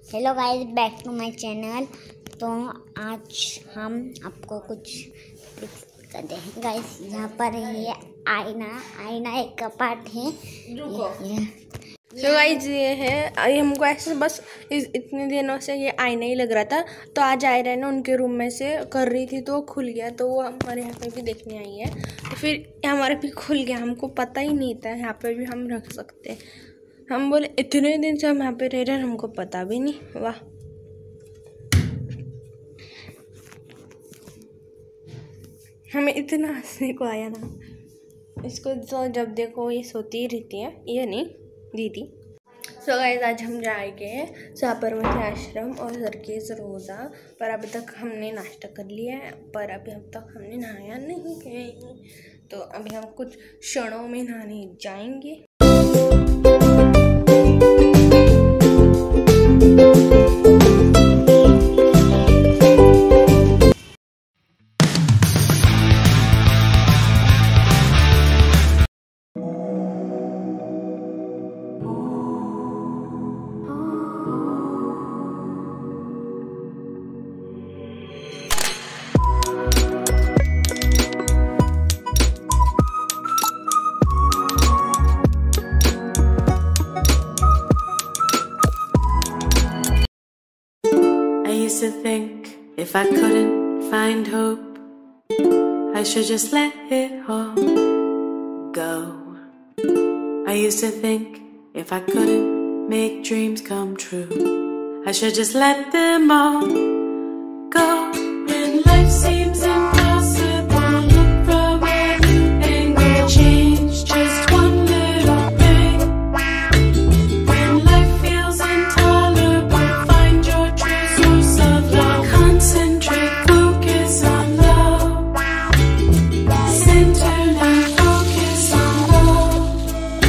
Hello guys, back to my channel. तो आज हम आपको कुछ करते हैं गाइस। यहाँ पर ये आईना एक कपाट है। तो गाइस ये है, ये हमको ऐसे बस इतने दिनों से ये आईना ही लग रहा था। तो आज आयरा ना उनके रूम में से कर रही थी तो वो खुल गया, तो वो हमारे यहाँ पे भी देखने आई है। तो फिर हमारे भी खुल गया, हमको पता ही नहीं था यहाँ पे भी हम रख सकते। हम बोले इतने दिन से हम यहाँ पे रह रहे हैं, हमको पता भी नहीं। वाह, हमें इतना हंसने को आया ना। इसको तो जब देखो ये सोती ही रहती है, ये नहीं दीदी। सो गाइस आज हम जाएंगे साबरमती आश्रम और सरखेज रोज़ा। पर अभी तक हमने नाश्ता कर लिया है, पर अभी अब तक हमने नहाया नहीं है। तो अभी हम कुछ क्षणों में नहाने जाएंगे। I used to think if I couldn't find hope, I should just let it all go. I used to think if I couldn't make dreams come true, I should just let them all go. When life seems impossible, look from every angle, change just one little thing. When life feels intolerable, find your true source of love. Concentrate, focus on love. Center and focus on love.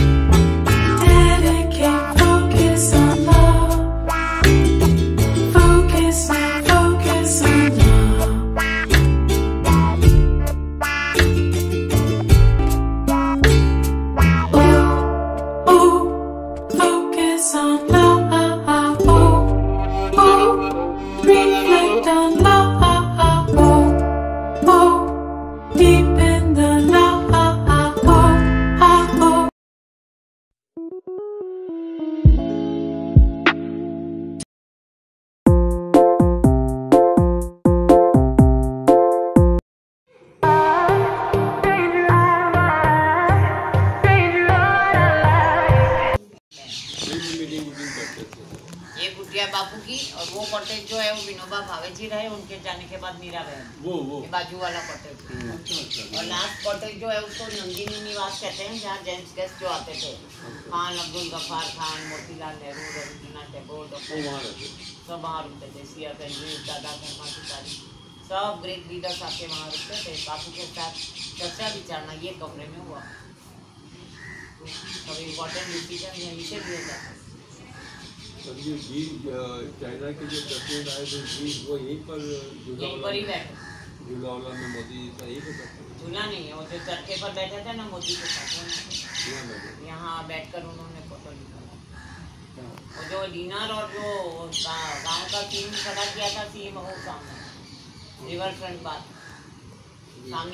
Dedicate, focus on love. Focus on love. Oh, oh, focus on love. Oh, oh, reflect on love. Oh, oh, deep in the love. Oh, oh. ये गुटिया बापू की और वो cottage जो है वो विनोबा भावे जी रहे, उनके जाने के बाद मीरा बहन, वो बाजू वाला कॉटेज। और लास्ट कॉटेज जो है उसको नंदिनी निवास कहते हैं, जहाँ जेंट्स गेस्ट जो आते थे, खान अब्दुल गफ्फार खान, मोतीलाल नेहरू, रवींद्रनाथ टैगोर, सब वहाँ रुकते थे। सिया तंजीर, दादा धर्मा तिवारी, सब ग्रेट लीडर्स आके वहाँ रुकते थे। बापू के साथ चर्चा विचारना ये कमरे में हुआ। सब इम्पोर्टेंट डिसीजन यहीं से लिए जाते हैं। चाइना के जो प्रेसिडेंट आए थे वो यहीं पर झूला में मोदी का यही पे झूला नहीं है, वो जो चरखे पर बैठे थे ना मोदी के साथ, यहाँ बैठकर उन्होंने फोटो निकाला। वो जो डिनर और जो गांव का सीन खड़ा किया था, सीन वो सामने रिवर फ्रंट बात सामने।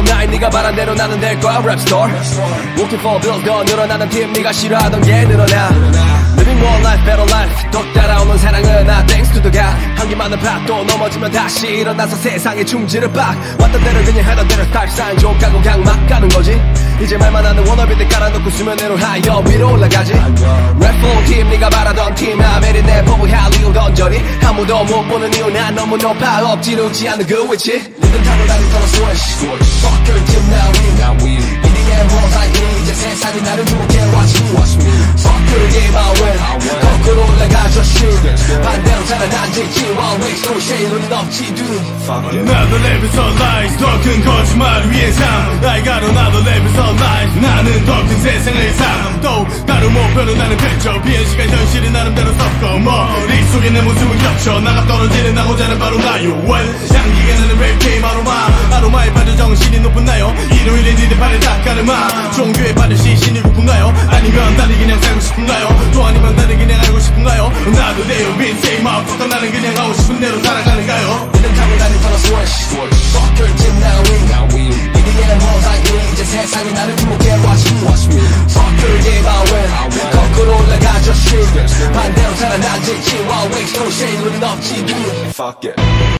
night 네가 바란 대로 나는 될 거야 rap star Looking for bills 더 늘어나는 팀 네가 싫어하던 게 늘어나 Living more life better life 더 따라오는 사랑은 나 thanks to the God 한기 많은 밭도 넘어지면 다시 일어나서 세상에 충지를 빡 왔던 대로 그냥 하던 대로 스타일 사인 좀 가고 그냥 막 가는 거지 이제 말만 하는 워너비들 깔아놓고 수면으로 하여 위로 올라가지 Rap full 팀 네가 바라던 팀 아메리 내 포부할 이유 던져리 아무도 못 보는 이유 난 너무 높아 엎지르지 않는 그 위치 리듬 타고 다니던 switch Fucker team now win 이닝의 roza 이제 세상이 나를 주목해 watch me Fucker game I win 거꾸로 올라가줘 shoot 반대로 살아나지 지와 weeks 또 쉐일은 없지 dude Another level of life 더 큰 거짓말 위해 삶 I got another level of life 나는 더 큰 세상을 삶 또 다른 목표는 나는 펼쳐 비행 시간 현실이 나름대로 섞어 머릿속에 내 모습을 겹쳐 나가 떨어지는 나고자는 바로 나요 Well 향기가 나는 랩 게임 아로마에 빠져 정신이 높은 나요 일요일에 니들 발에 닦아르마 종교에 빠져 시신이 고픈가요 아니면 나를 그냥 살고 싶은가요 또 아니면 나를 그냥 알고 싶은가요 나도 내요 빈세이 마음부터 나는 그냥 하고 싶은 대로 살아가는가요 리듬 타고 다니던 switch Fucker team now win 이닝의 roza 이제 세상이 나를 주목해 watch me Fucker game I win 거꾸로 올라가줘 shoot 반대로 살아나지 지와 weeks 또 쉐일은 없지 dude Fuck it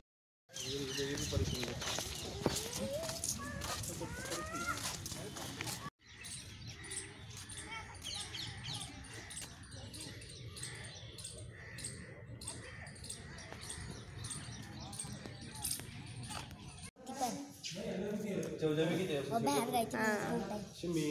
वो बाहर गई थी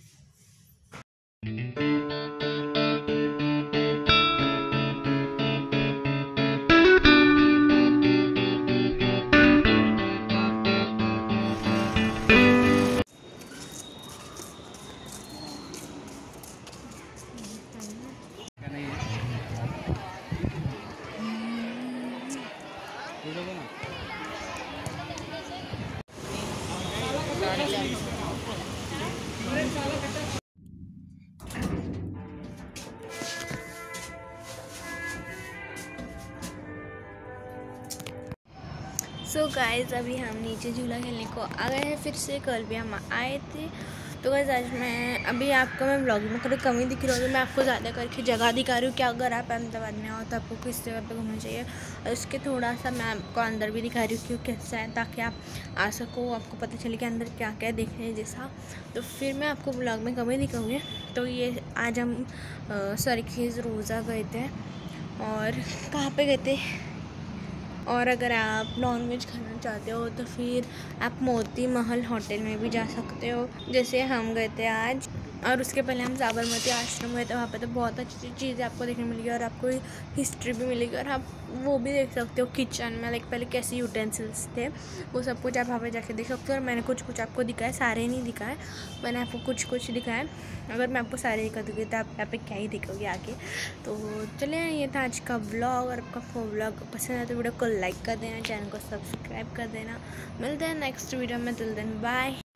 so guys अभी हम नीचे झूला खेलने को आ गए हैं फिर से कल भी हम आए थे तो गाइज़ आज मैं अभी आपको मैं ब्लॉग में थोड़ी कमी दिख रही होगी मैं आपको ज़्यादा करके जगह दिखा रही हूँ कि अगर आप अहमदाबाद में आओ तो आपको किस जगह पे घूमना चाहिए और उसके थोड़ा सा मैं आपको अंदर भी दिखा रही हूँ कि कैसा है ताकि आप आ सको आपको पता चले कि अंदर क्या क्या देखने जैसा तो फिर मैं आपको ब्लॉग में कमी दिखाऊँगी तो ये आज हम सरखेज रोज़ा गए थे और कहाँ पर गए थे और अगर आप नॉनवेज खाना चाहते हो तो फिर आप मोती महल होटल में भी जा सकते हो जैसे हम गए थे आज और उसके पहले हम साबरमती आश्रम गए थे वहाँ पे तो बहुत अच्छी चीज़ें आपको देखने मिलेगी और आपको हिस्ट्री भी मिलेगी और आप वो भी देख सकते हो किचन में लाइक पहले कैसे यूटेंसिल्स थे वो सब कुछ आप वहाँ पे जाके देख सकते हो और मैंने कुछ कुछ आपको दिखाया सारे नहीं दिखाए मैंने आपको कुछ कुछ दिखाया अगर मैं आपको सारे दिखा दूँगी तो आप यहाँ पे क्या ही देखोगे आगे तो चलिए ये था आज का व्लॉग और आपका व्लॉग पसंद आया तो वीडियो को लाइक कर देना चैनल को सब्सक्राइब कर देना मिलते हैं नेक्स्ट वीडियो में टिल देन बाय।